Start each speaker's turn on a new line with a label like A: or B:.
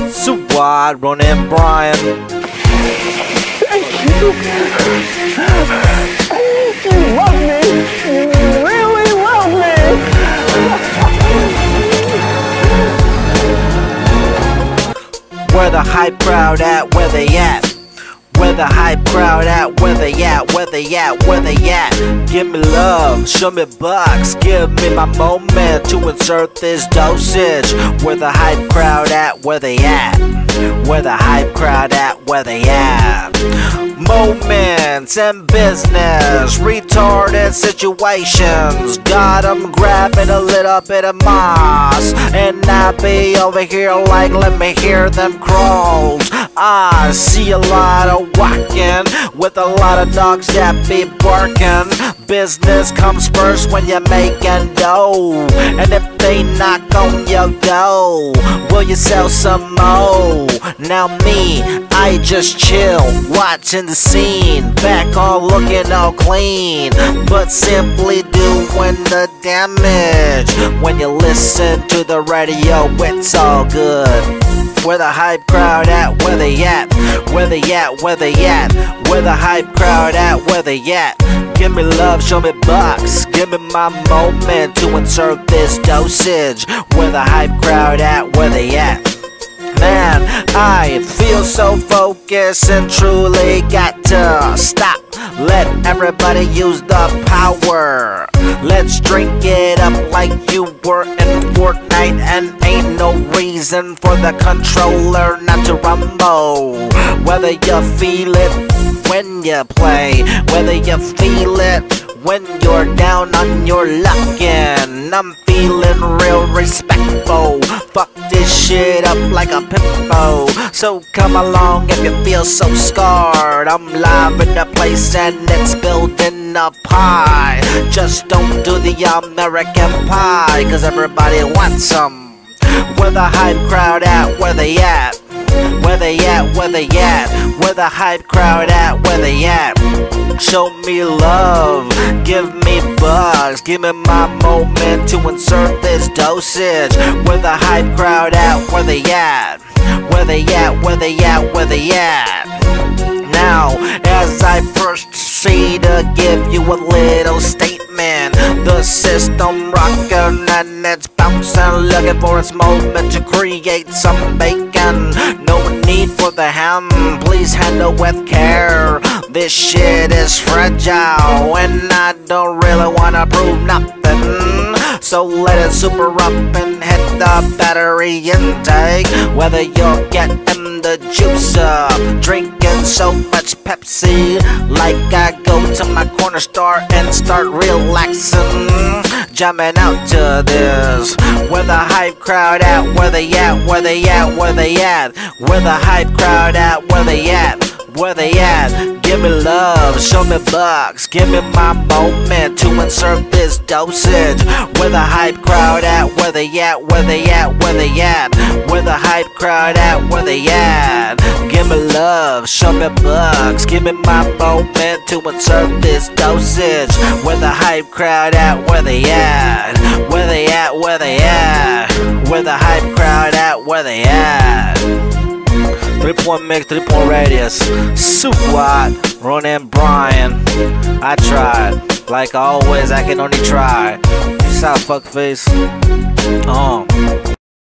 A: Swat, Ron and Brian.
B: You love me. You really love me.
A: Where the hype crowd at? Where they at? Where the hype crowd at? Where they at? Where they at? Where they at? Give me love, show me bucks, give me my moment to insert this dosage. Where the hype crowd at? Where they at? Where the hype crowd at? Where they at? Moments in business, retarded situations. Got 'em grabbing a little bit of moss, and I be over here like, let me hear them crawls. I see a lot of walking with a lot of dogs that be barking. Business comes first when you're making dough, and if they knock on your door, will you sell some more? Now me, I just chill, watching the scene, back all looking all clean, but simply doing the damage. When you listen to the radio, it's all good. Where the hype crowd at? Where they at? Where they at? Where they at? Where the hype crowd at? Where they at? Give me love, show me bucks, give me my moment to insert this dosage. Where the hype crowd at? Where they at? Man, I feel so focused and truly got to stop. Let everybody use the power. Let's drink it up like you were in Fortnite, and ain't no reason for the controller not to rumble. Whether you feel it when you play, whether you feel it when you're down on your luck, and I'm feeling real respectful. Fuck this shit up like a pimpo. So come along if you feel so scarred. I'm live in the place and it's building up high. Just don't do the American pie, cause everybody wants some. Where the hype crowd at? Where they at? Where they at? Where they at? Where the hype crowd at? Where they at? Show me love, give me bugs, give me my moment to insert this dosage. Where the hype crowd at? Where they at? Where they at? Where they at? Where they at? Now, as I proceed to give you a little statement, the system rockin' and it's bouncing, looking for its moment to create some bacon. No need for the ham, please handle with care. This shit is fragile and I don't really wanna prove nothing. So let it super up and hit the battery intake. Whether you're getting the juice up, drinking so much Pepsi, like I go to my corner store and start relaxing, jamming out to this. Where the hype crowd at? Where they at? Where they at? Where they at? Where the hype crowd at? Where they at? Where they at? Give me love, show me bucks, give me my moment to insert this dosage. Where the hype crowd at? Where they at? Where they at? Where they at? Where the hype crowd at? Where they at? Give me love, show me bucks, give me my moment to insert this dosage. Where the hype crowd at? Where they at? Where they at? Where they at? Where the hype crowd at? Where they at? 3-point mix, 3-point radius. Swat, Ron and Brian. I tried. Like always, I can only try. Peace out, fuckface.